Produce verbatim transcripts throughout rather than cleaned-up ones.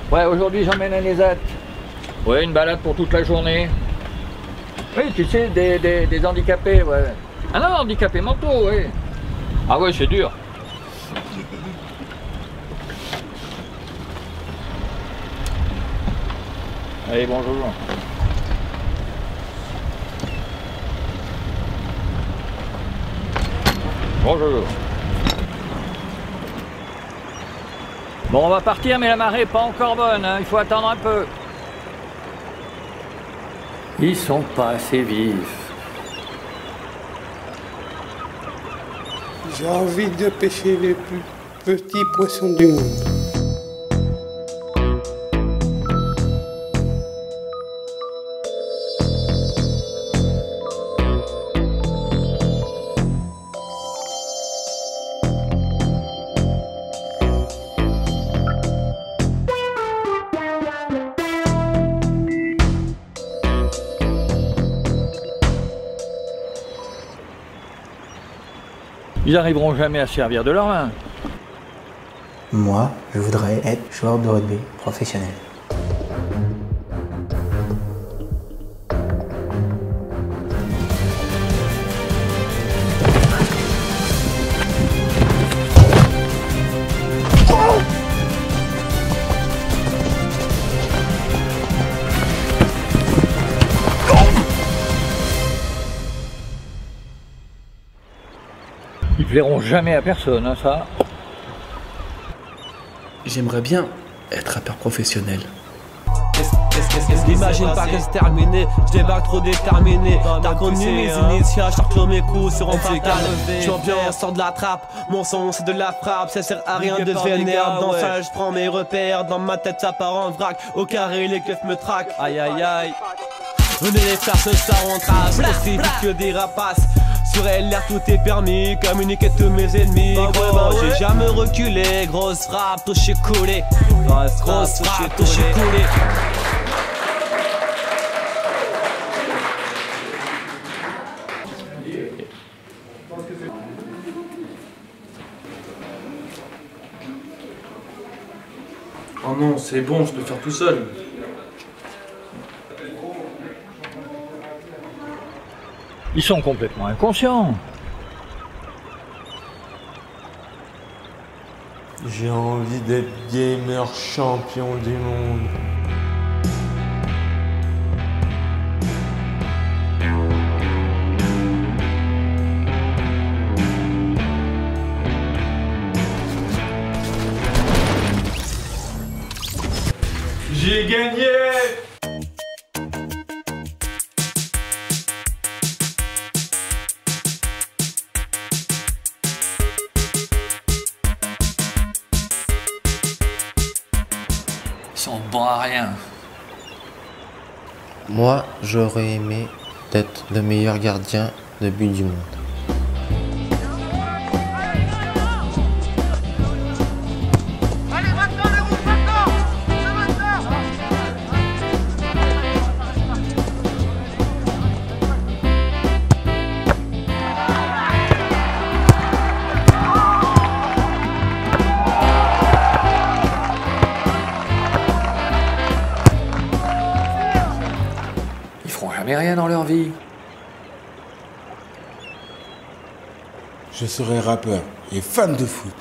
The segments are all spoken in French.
Ouais, aujourd'hui j'emmène Anisette. Ouais, une balade pour toute la journée. Oui, tu sais, des, des, des handicapés, ouais. Ah non, handicapés mentaux, oui. Ah ouais, c'est dur. Allez, bonjour. Bonjour. Bon, on va partir, mais la marée n'est pas encore bonne, hein. Il faut attendre un peu. Ils sont pas assez vifs. J'ai envie de pêcher les plus petits poissons du monde. Ils n'arriveront jamais à se servir de leurs mains. Moi, je voudrais être joueur de rugby professionnel. Ils plairont jamais à personne, hein, ça. J'aimerais bien être rappeur professionnel. Imagine pas que c'est terminé, je débarque trop déterminé. T'as connu mes initiales, je clôt mes coups sur un fatal. J'ambiance, sors de la trappe, mon son c'est de la frappe. Ça sert à rien de vénère, dans ça je prends mes repères. Dans ma tête ça part en vrac, au carré les keufs me traquent. Aïe aïe aïe. Venez les faire ce soir on trace, aussi vite que des rapaces. Sur L R tout est permis, communiquer tous mes ennemis. Gros, j'ai jamais reculé, grosse frappe, touché coulé. Grosse, grosse frappe, touché coulé. Oh non, c'est bon, je peux faire tout seul. Ils sont complètement inconscients. J'ai envie d'être gamer champion du monde. J'ai gagné! Ils sont bons à rien. Moi, j'aurais aimé être le meilleur gardien de but du monde. Ils feront jamais rien dans leur vie. Je serai rappeur et fan de foot.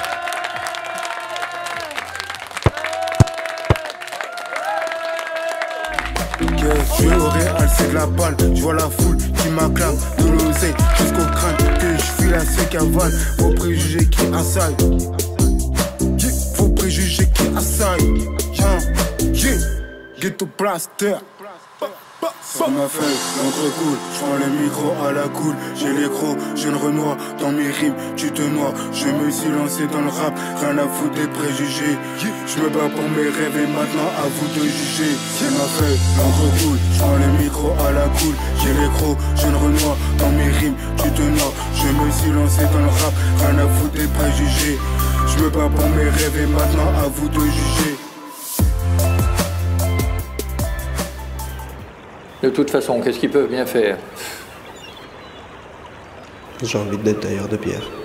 Je suis au Real, c'est de la balle. Je vois la foule qui m'acclame. De l'oseille jusqu'au crâne. Que je suis là, c'est cavale. Vos préjugés qui assaillent. Vos préjugés qui assaillent. Ghetto Blaster. Ça m'a fait l'entrecoule, je prends le micro à la cool. J'ai les crocs, je ne renoie dans mes rimes, tu te noies. Je me suis lancé dans le rap, rien à foutre des préjugés. Je me bats pour mes rêves et maintenant à vous de juger. Ça m'a fait l'entrecoule, je prends le micro à la cool. J'ai les crocs, je ne renoie dans mes rimes, tu te noies. Je me suis lancé dans le rap, rien à foutre des préjugés. Je me bats pour mes rêves et maintenant à vous de juger. De toute façon, qu'est-ce qu'ils peuvent bien faire? J'ai envie d'être tailleur de pierre.